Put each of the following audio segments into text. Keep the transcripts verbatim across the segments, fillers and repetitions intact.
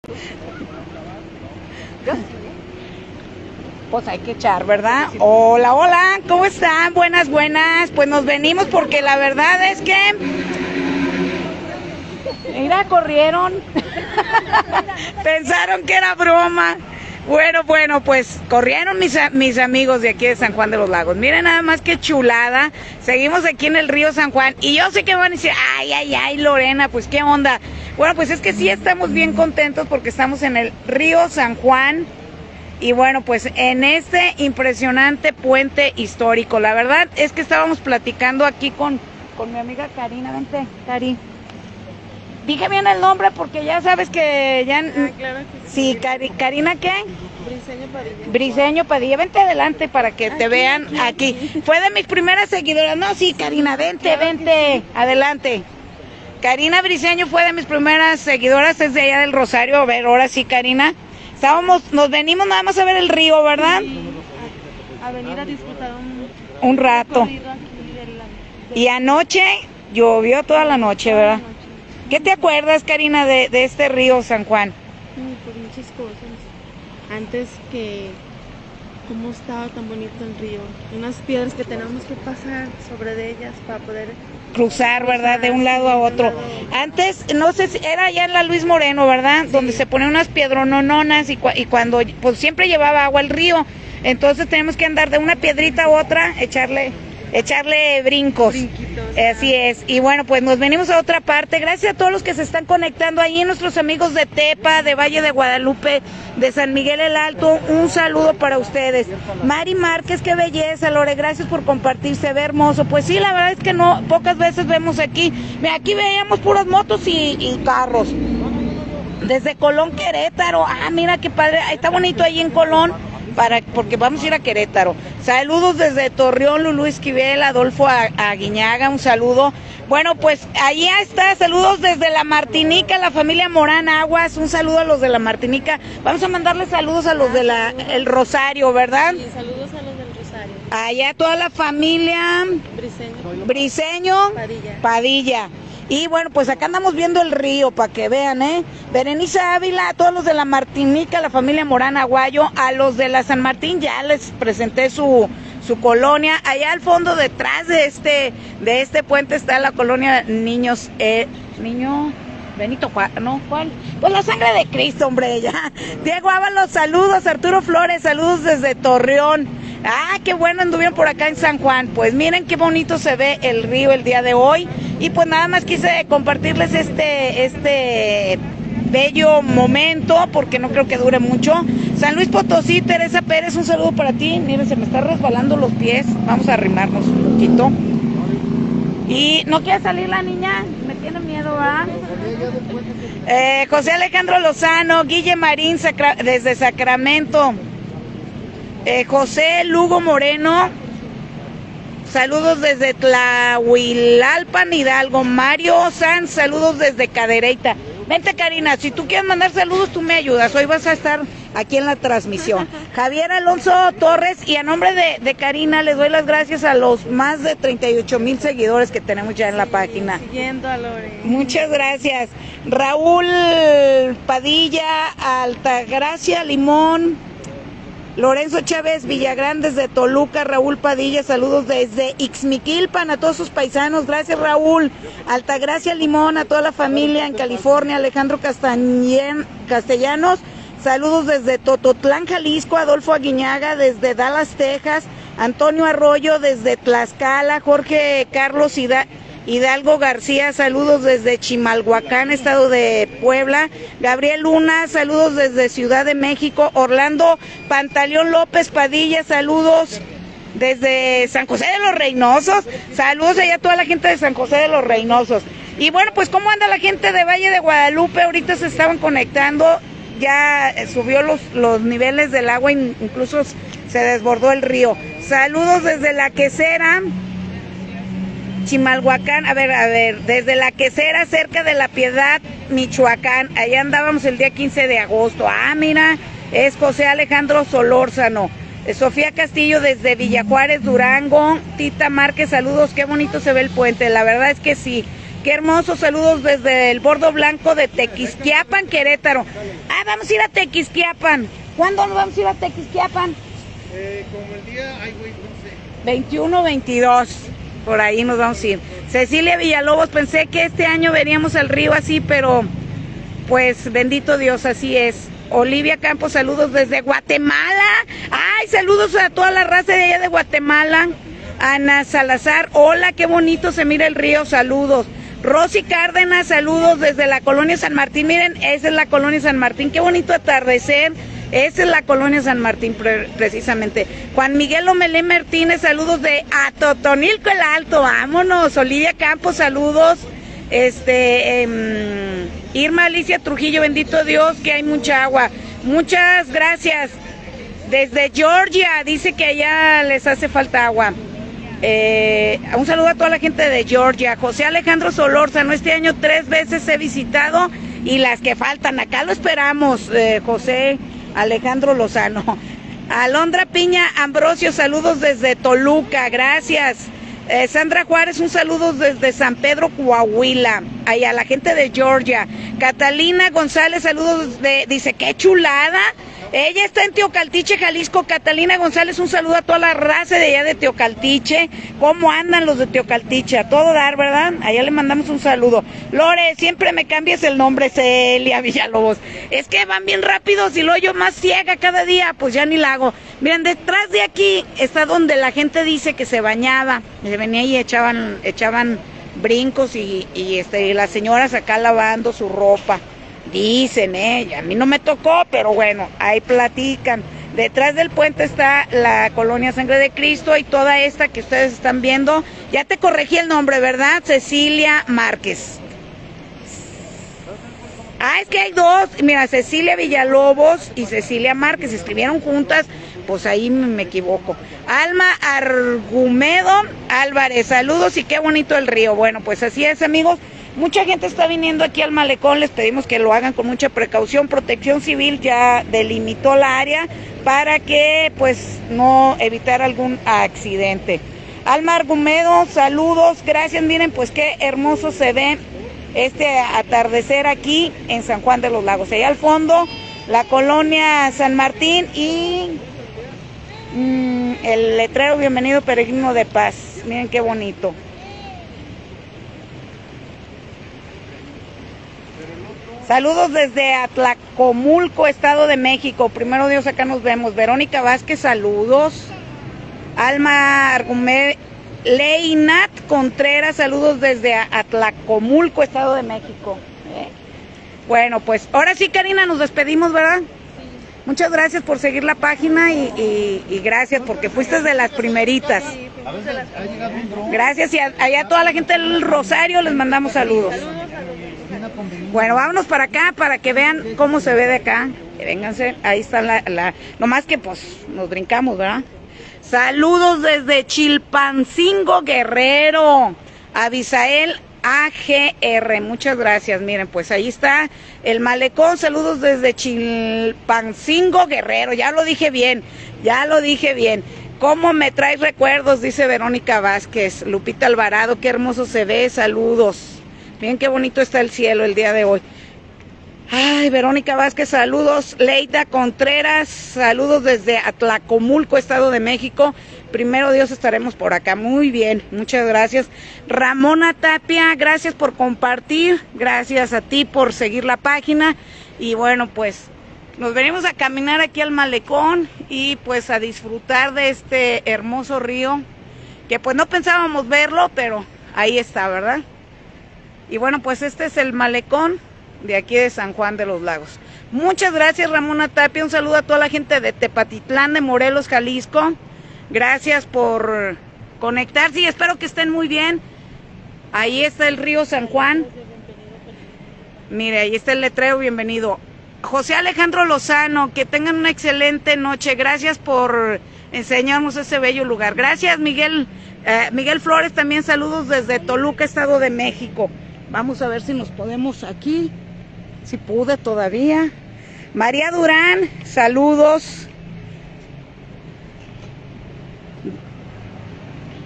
Pues hay que echar, ¿verdad? Hola, hola, ¿cómo están? Buenas, buenas. Pues nos venimos porque la verdad es que... Mira, corrieron. Pensaron que era broma. Bueno, bueno, pues corrieron mis, mis amigos de aquí de San Juan de los Lagos. Miren nada más qué chulada. Seguimos aquí en el río San Juan. Y yo sé que van a decir, ay, ay, ay, Lorena, pues qué onda. Bueno, pues es que sí estamos bien contentos porque estamos en el río San Juan. Y bueno, pues en este impresionante puente histórico. La verdad es que estábamos platicando aquí con, con mi amiga Karina. Vente, Cari. Dije bien el nombre porque ya sabes que ya... Ah, claro que sí. Sí, Cari, ¿Karina qué? Briseño Padilla. Briseño Padilla, vente adelante para que Aquí, te vean aquí, aquí. aquí. Fue de mis primeras seguidoras. No, sí, Karina, vente, Claro vente, adelante. Karina Briseño fue de mis primeras seguidoras, es de allá del Rosario. A ver, ahora sí, Karina. Estábamos, nos venimos nada más a ver el río, ¿verdad? Sí, a, a venir a disfrutar un, Un rato. recorrido aquí de la, de Y anoche llovió toda la noche, toda la ¿verdad? noche. ¿Qué te acuerdas, Karina, de, de este río San Juan? Mm, Pues muchas cosas. Antes que cómo estaba tan bonito el río. Unas piedras que tenemos que pasar sobre de ellas para poder Cruzar, ¿verdad? De un lado a otro. Antes, no sé si era allá en la Luis Moreno, ¿verdad? Sí. Donde se ponían unas piedronononas y, y cuando, pues siempre llevaba agua el río. Entonces tenemos que andar de una piedrita a otra, echarle, echarle brincos. Brinquitos. Así es. Y bueno, pues nos venimos a otra parte. Gracias a todos los que se están conectando ahí, nuestros amigos de Tepa, de Valle de Guadalupe, de San Miguel el Alto. Un saludo para ustedes. Mari Márquez, qué belleza, Lore. Gracias por compartir, se ve hermoso. Pues sí, la verdad es que no, pocas veces vemos aquí. Mira, aquí veíamos puras motos y, y carros. Desde Colón, Querétaro. Ah, mira qué padre. Ahí está bonito ahí en Colón. Para, porque vamos a ir a Querétaro. Saludos desde Torreón, Lulú Esquivel, Adolfo Aguiñaga, un saludo. Bueno, pues ahí está, saludos desde la Martinica, la familia Morán Aguas, un saludo a los de la Martinica. Vamos a mandarle saludos a los de la el Rosario, ¿verdad? Sí, saludos a los del Rosario. Allá toda la familia Briseño. Briseño Padilla. Padilla. Y bueno, pues acá andamos viendo el río para que vean, ¿eh? Berenice Ávila, a todos los de la Martinica, la familia Morán Aguayo, a los de la San Martín ya les presenté su, su colonia. Allá al fondo, detrás de este, de este puente está la colonia Niños, eh, Niño Benito Juárez, ¿no? ¿Cuál? Pues la sangre de Cristo, hombre, ya. Diego Ábalos, saludos. Arturo Flores, saludos desde Torreón. Ah, qué bueno, anduvieron por acá en San Juan. Pues miren qué bonito se ve el río el día de hoy. Y pues nada más quise compartirles este, este bello momento, porque no creo que dure mucho. San Luis Potosí, Teresa Pérez, un saludo para ti. Miren, se me están resbalando los pies. Vamos a arrimarnos un poquito. Y no quiere salir la niña, me tiene miedo, ¿verdad? Eh, José Alejandro Lozano, Guille Marín, Sacra desde Sacramento. Eh, José Lugo Moreno, saludos desde Tlahuilalpan, Hidalgo. Mario Sanz, saludos desde Cadereyta. Vente, Karina, si tú quieres mandar saludos, tú me ayudas. Hoy vas a estar aquí en la transmisión. Javier Alonso Torres, y a nombre de, de Karina, les doy las gracias a los más de treinta y ocho mil seguidores que tenemos ya en la página. Siguiendo a Lore. Muchas gracias. Raúl Padilla, Altagracia Limón, Lorenzo Chávez Villagrán desde Toluca, Raúl Padilla, saludos desde Ixmiquilpan a todos sus paisanos, gracias Raúl. Altagracia Limón, a toda la familia en California, Alejandro Castañen, Castellanos, saludos desde Tototlán, Jalisco, Adolfo Aguiñaga desde Dallas, Texas, Antonio Arroyo desde Tlaxcala, Jorge Carlos Hidalgo, Hidalgo García, saludos desde Chimalhuacán, estado de Puebla. Gabriel Luna, saludos desde Ciudad de México. Orlando Pantaleón López Padilla, saludos desde San José de los Reynosos. Saludos allá a toda la gente de San José de los Reynosos. Y bueno, pues ¿cómo anda la gente de Valle de Guadalupe? Ahorita se estaban conectando, ya subió los, los niveles del agua, incluso se desbordó el río. Saludos desde La Quesera, Chimalhuacán, a ver, a ver, desde La Quesera, cerca de La Piedad, Michoacán. Allá andábamos el día quince de agosto. Ah, mira, es José Alejandro Solórzano. Sofía Castillo desde Villajuárez, Durango. Tita Márquez, saludos, qué bonito se ve el puente, la verdad es que sí. Qué hermosos saludos desde el Bordo Blanco de Tequisquiapan, Querétaro. Ah, vamos a ir a Tequisquiapan. ¿Cuándo nos vamos a ir a Tequisquiapan? Eh, como el día, ay, güey, no sé. veintiuno, veintidós, por ahí nos vamos a ir. Cecilia Villalobos, pensé que este año veríamos el río así, pero pues bendito Dios, así es. Olivia Campos, saludos desde Guatemala. Ay, saludos a toda la raza de allá de Guatemala. Ana Salazar, hola, qué bonito se mira el río, saludos. Rosy Cárdenas, saludos desde la colonia San Martín. Miren, esa es la colonia San Martín, qué bonito atardecer. Esa es la colonia San Martín, pre precisamente. Juan Miguel Omelé Martínez, saludos de Atotonilco el Alto, vámonos. Olivia Campos, saludos. Este, eh, Irma Alicia Trujillo, bendito Dios que hay mucha agua. Muchas gracias. Desde Georgia, dice que allá les hace falta agua. Eh, un saludo a toda la gente de Georgia. José Alejandro Solórzano, este año tres veces he visitado y las que faltan, acá lo esperamos, eh, José Alejandro Lozano. Alondra Piña Ambrosio, saludos desde Toluca, gracias. Eh, Sandra Juárez, un saludo desde San Pedro, Coahuila, ahí a la gente de Georgia. Catalina González, saludos de, dice, qué chulada. Ella está en Teocaltiche, Jalisco. Catalina González, un saludo a toda la raza de allá de Teocaltiche. ¿Cómo andan los de Teocaltiche? A todo dar, ¿verdad? Allá le mandamos un saludo. Lore, siempre me cambias el nombre, Celia Villalobos. Es que van bien rápidos y luego yo más ciega cada día, pues ya ni la hago. Miren, detrás de aquí está donde la gente dice que se bañaba. Se venía y echaban, echaban brincos y, y, este, y las señoras acá lavando su ropa. Dicen, eh, a mí no me tocó, pero bueno, ahí platican. Detrás del puente está la colonia Sangre de Cristo y toda esta que ustedes están viendo. Ya te corregí el nombre, ¿verdad? Cecilia Márquez. Ah, es que hay dos. Mira, Cecilia Villalobos y Cecilia Márquez escribieron juntas, pues ahí me equivoco. Alma Argumedo Álvarez, saludos y qué bonito el río. Bueno, pues así es, amigos. Mucha gente está viniendo aquí al malecón, les pedimos que lo hagan con mucha precaución. Protección Civil ya delimitó la área para que pues no evitar algún accidente. Alma Argumedo, saludos, gracias. Miren pues qué hermoso se ve este atardecer aquí en San Juan de los Lagos. Allá al fondo la colonia San Martín y mmm, el letrero Bienvenido Peregrino de Paz. Miren qué bonito. Saludos desde Atlacomulco, Estado de México. Primero Dios, acá nos vemos. Verónica Vázquez, saludos. Alma Argumé, Leinat Contreras, saludos desde Atlacomulco, Estado de México. ¿Eh? Bueno, pues ahora sí, Karina, nos despedimos, ¿verdad? Sí. Muchas gracias por seguir la página y, y, y gracias porque fuiste de las primeritas. Sí, de las primeritas. Gracias y a, allá a toda la gente del Rosario les mandamos saludos. Saludos. Bueno, vámonos para acá para que vean cómo se ve de acá. Vénganse, ahí está la, la... Nomás que pues nos brincamos, ¿verdad? Saludos desde Chilpancingo, Guerrero. Abisael A G R, muchas gracias. Miren, pues ahí está el malecón. Saludos desde Chilpancingo, Guerrero. Ya lo dije bien, ya lo dije bien. ¿Cómo me traes recuerdos? Dice Verónica Vázquez. Lupita Alvarado, qué hermoso se ve. Saludos. Miren qué bonito está el cielo el día de hoy. Ay, Verónica Vázquez, saludos. Leida Contreras, saludos desde Atlacomulco, Estado de México. Primero Dios estaremos por acá. Muy bien, muchas gracias. Ramona Tapia, gracias por compartir. Gracias a ti por seguir la página. Y bueno, pues nos venimos a caminar aquí al malecón y pues a disfrutar de este hermoso río. Que pues no pensábamos verlo, pero ahí está, ¿verdad? Y bueno, pues este es el malecón de aquí de San Juan de los Lagos. Muchas gracias, Ramona Tapia. Un saludo a toda la gente de Tepatitlán, de Morelos, Jalisco. Gracias por conectarse y espero que estén muy bien. Ahí está el río San Juan. Mire, ahí está el letrero, bienvenido. José Alejandro Lozano, que tengan una excelente noche. Gracias por enseñarnos ese bello lugar. Gracias, Miguel. Eh, Miguel Flores, también saludos desde Toluca, Estado de México. Vamos a ver si nos podemos aquí, si pude todavía. María Durán, saludos.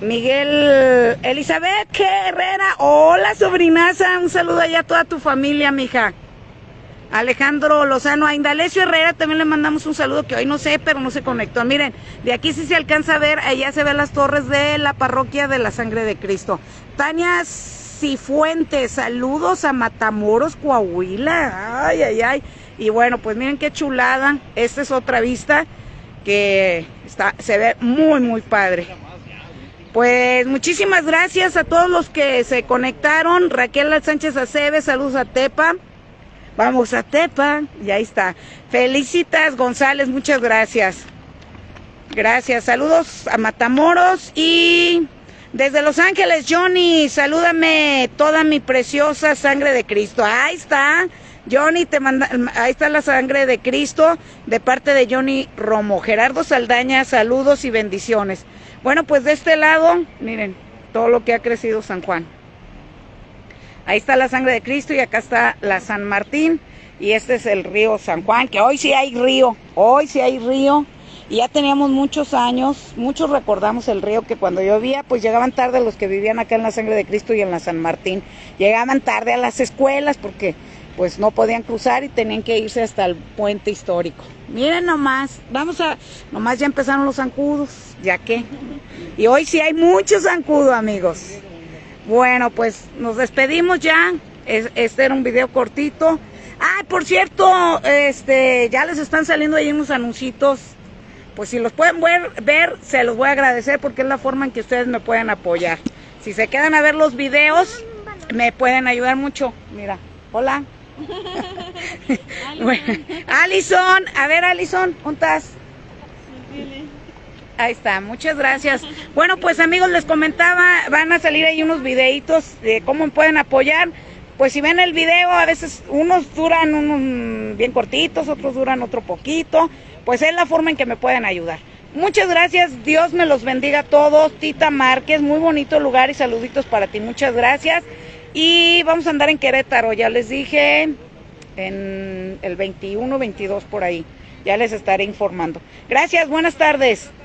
Miguel, Elizabeth G. Herrera, hola sobrinaza, un saludo allá a toda tu familia, mija. Alejandro Lozano, a Indalecio Herrera también le mandamos un saludo, que hoy no sé, pero no se conectó. Miren, de aquí sí se alcanza a ver, allá se ven las torres de la parroquia de la Sangre de Cristo. Tania Cifuentes, saludos a Matamoros, Coahuila. Ay, ay, ay. Y bueno, pues miren qué chulada. Esta es otra vista que está, se ve muy, muy padre. Pues muchísimas gracias a todos los que se conectaron. Raquel Sánchez Aceves, saludos a Tepa. Vamos a Tepa, y ahí está. Felicitas González, muchas gracias. Gracias, saludos a Matamoros. Y desde Los Ángeles, Johnny, salúdame toda mi preciosa sangre de Cristo. Ahí está, Johnny, te manda, ahí está la sangre de Cristo de parte de Johnny Romo. Gerardo Saldaña, saludos y bendiciones. Bueno, pues de este lado, miren, todo lo que ha crecido San Juan. Ahí está la sangre de Cristo y acá está la San Martín. Y este es el río San Juan, que hoy sí hay río, hoy sí hay río. Y ya teníamos muchos años, muchos recordamos el río, que cuando llovía, pues llegaban tarde los que vivían acá en la sangre de Cristo y en la San Martín. Llegaban tarde a las escuelas porque pues no podían cruzar y tenían que irse hasta el puente histórico. Miren nomás, vamos a, nomás ya empezaron los zancudos, ya que. Y hoy sí hay muchos zancudos, amigos. Bueno, pues nos despedimos ya. Este era un video cortito. Ah, por cierto, este, ya les están saliendo ahí unos anuncios. Pues si los pueden ver, ver, se los voy a agradecer porque es la forma en que ustedes me pueden apoyar. Si se quedan a ver los videos, me pueden ayudar mucho. Mira, hola. Bueno, Alison, a ver Alison, ¿dónde estás? Ahí está, muchas gracias. Bueno, pues amigos, les comentaba, van a salir ahí unos videitos de cómo pueden apoyar. Pues si ven el video, a veces unos duran unos bien cortitos, otros duran otro poquito. Pues es la forma en que me pueden ayudar. Muchas gracias, Dios me los bendiga a todos. Tita Márquez, muy bonito lugar y saluditos para ti, muchas gracias. Y vamos a andar en Querétaro, ya les dije, en el veintiuno, veintidós por ahí. Ya les estaré informando. Gracias, buenas tardes.